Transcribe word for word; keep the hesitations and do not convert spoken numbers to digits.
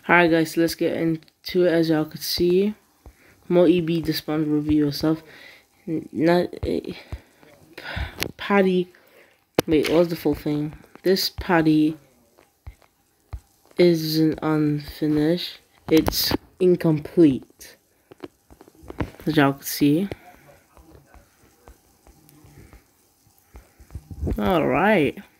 Alright guys, let's get into it. As y'all could see, more E B the spawn review yourself. Not a patty. Wait, what was the full thing? This patty isn't unfinished. It's incomplete. As y'all could see. Alright.